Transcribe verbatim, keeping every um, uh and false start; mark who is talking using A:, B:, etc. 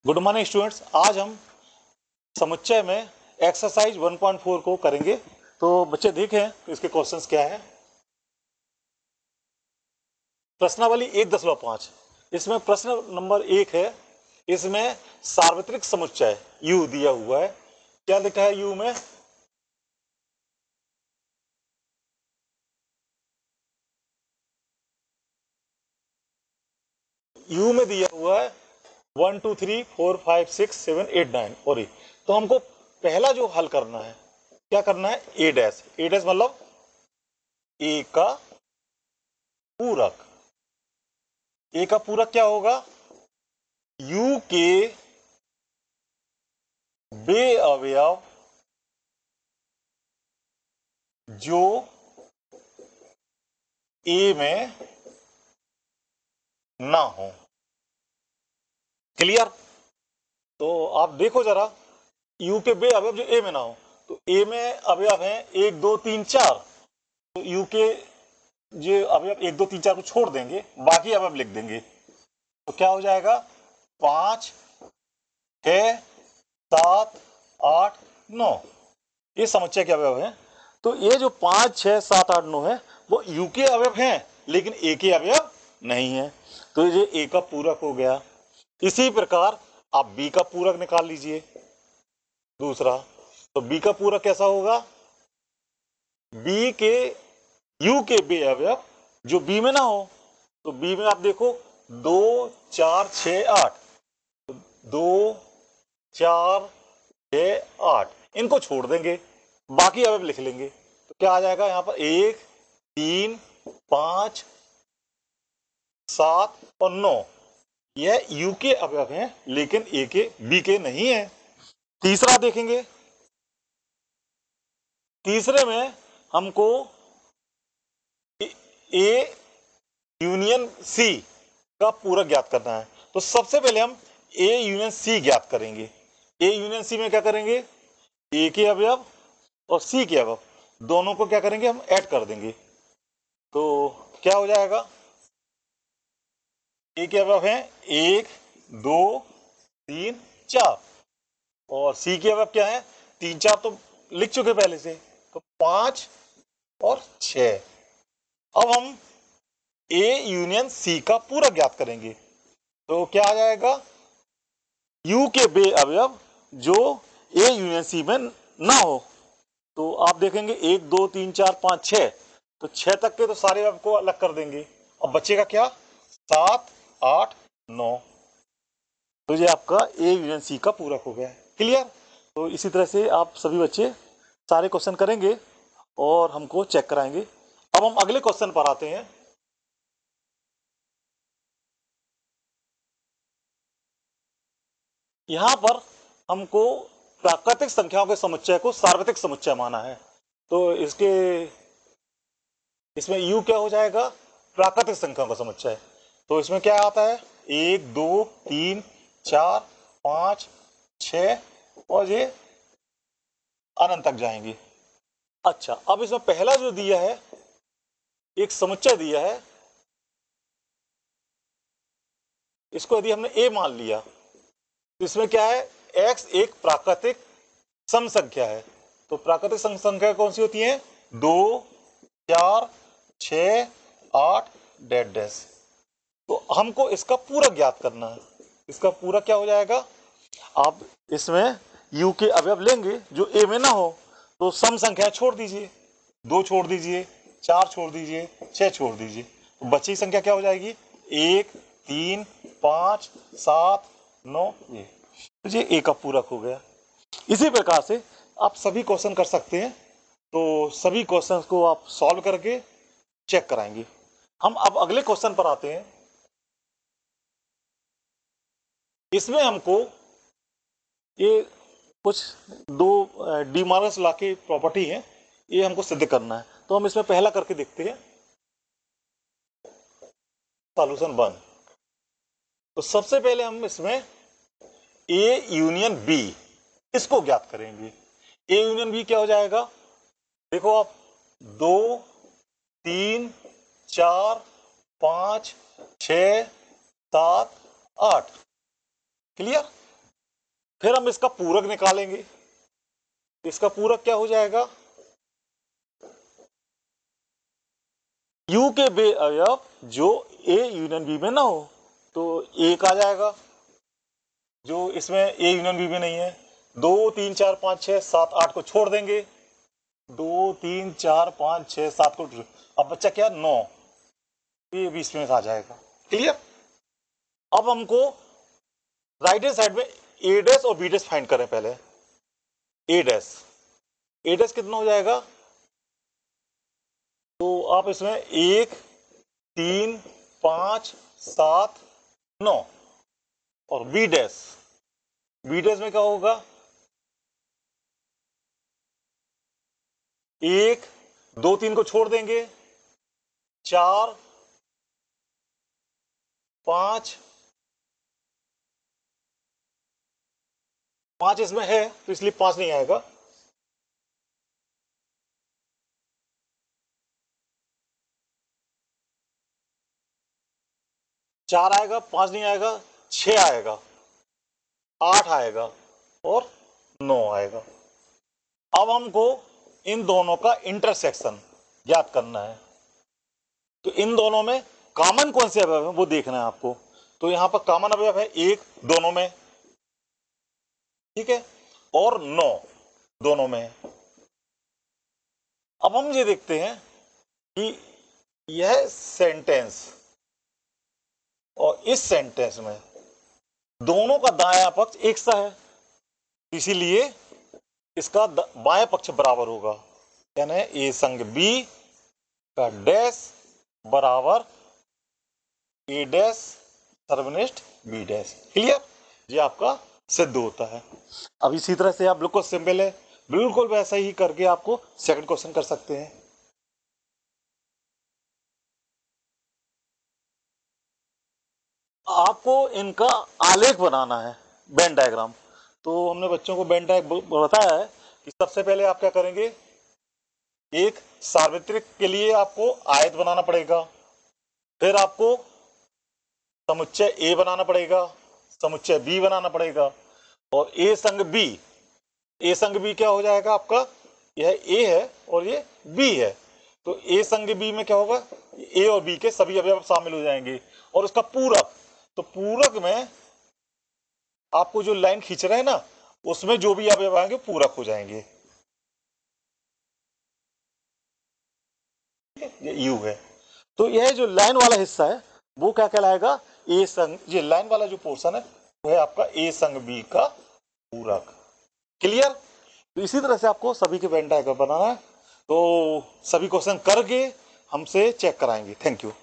A: Good morning students. आज हम समुच्चय में एक्सरसाइज वन पॉइंट फोर को करेंगे। तो बच्चे देखें इसके क्वेश्चंस क्या है। प्रश्नावली एक दशमलव पांच, इसमें प्रश्न नंबर एक है, इसमें सार्वत्रिक समुच्चय यू दिया हुआ है। क्या लिखा है यू में? यू में दिया हुआ है one two three four five six seven eight nine और ए। तो हमको पहला जो हल करना है, क्या करना है? ए डैश। ए डैश मतलब ए का पूरक। ए का पूरक क्या होगा? यू के वे अवयव जो ए में ना हो। क्लियर? तो आप देखो जरा, यू के वे अवयव जो ए में ना हो, तो ए में अवयव हैं एक दो तीन चार, तो यू के जो अवयव एक दो तीन चार को छोड़ देंगे, बाकी अवयव लिख देंगे। तो क्या हो जाएगा? पांच, छह, सात, आठ, नौ, ये समुच्चय के अवयव हैं। तो ये जो पांच छह सात आठ नौ है वो यू के अवयव हैं, लेकिन ए के अवयव नहीं है। तो ये ए का पूरक हो गया। इसी प्रकार आप बी का पूरक निकाल लीजिए दूसरा। तो बी का पूरक कैसा होगा? बी के यू के बे अवयव जो बी में ना हो। तो बी में आप देखो दो चार छ आठ, दो चार छ आठ, इनको छोड़ देंगे, बाकी अवयव लिख लेंगे। तो क्या आ जाएगा यहां पर? एक, तीन, पांच, सात और नौ, यह यू के अवयव हैं, लेकिन ए के बी के नहीं है। तीसरा देखेंगे। तीसरे में हमको ए यूनियन सी का पूरक ज्ञात करना है। तो सबसे पहले हम ए यूनियन सी ज्ञात करेंगे। ए यूनियन सी में क्या करेंगे? ए के अवयव और सी के अवयव दोनों को क्या करेंगे? हम ऐड कर देंगे। तो क्या हो जाएगा? ए के अवयव हैं एक, दो, तीन, चार, और सी के अवयव क्या है? तीन चार तो लिख चुके पहले से, तो पांच और छ। अब हम ए यूनियन सी का पूरक ज्ञात करेंगे। तो क्या आ जाएगा? यू के बे अवयव जो ए यूनियन सी में ना हो। तो आप देखेंगे एक दो तीन चार पांच छह, तो छह तक के तो सारे अवयव को अलग कर देंगे। अब बचेगा क्या? सात, आठ, नौ। तो ये आपका ए यूनियन सी का पूरक हो गया है। क्लियर? तो इसी तरह से आप सभी बच्चे सारे क्वेश्चन करेंगे और हमको चेक कराएंगे। अब हम अगले क्वेश्चन पर आते हैं। यहां पर हमको प्राकृतिक संख्याओं के समुच्चय को सार्वत्रिक समुच्चय माना है। तो इसके इसमें u क्या हो जाएगा? प्राकृतिक संख्याओं का समुच्चय। तो इसमें क्या आता है? एक, दो, तीन, चार, पांच, छ और ये अनंत तक जाएंगे। अच्छा, अब इसमें पहला जो दिया है, एक समुच्चय दिया है, इसको यदि हमने a मान लिया, तो इसमें क्या है? x एक प्राकृतिक सम संख्या है। तो प्राकृतिक सम संख्या कौन सी होती है? दो, चार, छ, आठ, डैश डैश। तो हमको इसका पूरक ज्ञात करना है। इसका पूरक क्या हो जाएगा? आप इसमें u के अवयव लेंगे जो a में ना हो, तो सम संख्या छोड़ दीजिए, दो छोड़ दीजिए, चार छोड़ दीजिए, छह छोड़ दीजिए, तो बची संख्या क्या हो जाएगी? एक, तीन, पांच, सात, नौ, ये तो ये a का पूरक हो गया। इसी प्रकार से आप सभी क्वेश्चन कर सकते हैं। तो सभी क्वेश्चंस को आप सॉल्व करके चेक कराएंगे। हम अब अगले क्वेश्चन पर आते हैं। इसमें हमको ये कुछ दो डी मार्गस लॉ की प्रॉपर्टी है, ये हमको सिद्ध करना है। तो हम इसमें पहला करके देखते हैं, सॉल्यूशन वन। तो सबसे पहले हम इसमें ए यूनियन बी इसको ज्ञात करेंगे। ए यूनियन बी क्या हो जाएगा? देखो आप, दो, तीन, चार, पांच, छ, सात, आठ। क्लियर? फिर हम इसका पूरक निकालेंगे। इसका पूरक क्या हो जाएगा, यू के बे अवयव जो ए यूनियन बी में ना हो, तो एक आ जाएगा जो इसमें ए यूनियन बी में नहीं है। दो तीन चार पाँच छः सात आठ को छोड़ देंगे, दो तीन चार पाँच छः सात को, अब बच्चा क्या, नौ, ये भी इसमें आ जाएगा। क्लियर। अब हमको राइट हैंड साइड में ए डैश और बी डैश फाइंड करें पहले। ए डैश ए डैश कितना हो जाएगा, तो आप इसमें एक तीन पाँच सात नौ, और बी डैश बी डैश में क्या होगा, एक दो तीन को छोड़ देंगे, चार पांच, पांच इसमें है तो इसलिए पांच नहीं आएगा, चार आएगा, पांच नहीं आएगा, छह आएगा, आठ आएगा और नौ आएगा। अब हमको इन दोनों का इंटरसेक्शन ज्ञात करना है, तो इन दोनों में कॉमन कौन से अवयव है वो देखना है आपको। तो यहां पर कॉमन अवयव है एक दोनों में, ठीक है, और नौ दोनों में है। अब हम ये देखते हैं कि यह सेंटेंस और इस सेंटेंस में दोनों का दायां पक्ष एक सा है, इसीलिए इसका बाएं पक्ष बराबर होगा, यानी ए संग बी का डैश बराबर ए डैश सर्वनिष्ठ बी डैश। क्लियर, ये आपका सिद्ध होता है। अब इसी तरह से आप बिल्कुल सिंपल है, बिल्कुल वैसा ही करके आपको सेकंड क्वेश्चन कर सकते हैं। आपको इनका आलेख बनाना है, वेन डायग्राम। तो हमने बच्चों को वेन डायग्राम बताया है कि सबसे पहले आप क्या करेंगे, एक सार्वत्रिक के लिए आपको आयत बनाना पड़ेगा, फिर आपको समुच्चय ए बनाना पड़ेगा, समुच्चय बी बनाना पड़ेगा, और ए संग बी, ए संग बी क्या हो जाएगा आपका, यह ए है और ये बी है, तो ए संग बी में क्या होगा, ए और बी के सभी अवयव शामिल हो जाएंगे, और उसका पूरक, तो पूरक में आपको जो लाइन खींच रहे हैं ना, उसमें जो भी अवयव आएंगे पूरक हो जाएंगे। ये यू है, तो यह जो लाइन वाला हिस्सा है वो क्या कहलाएगा, ए संग, ये लाइन वाला जो पोर्शन है वो है आपका ए संग बी का पूरक। क्लियर। तो इसी तरह से आपको सभी के वेन डायग्राम बनाना है, तो सभी क्वेश्चन करके हमसे चेक कराएंगे। Thank you.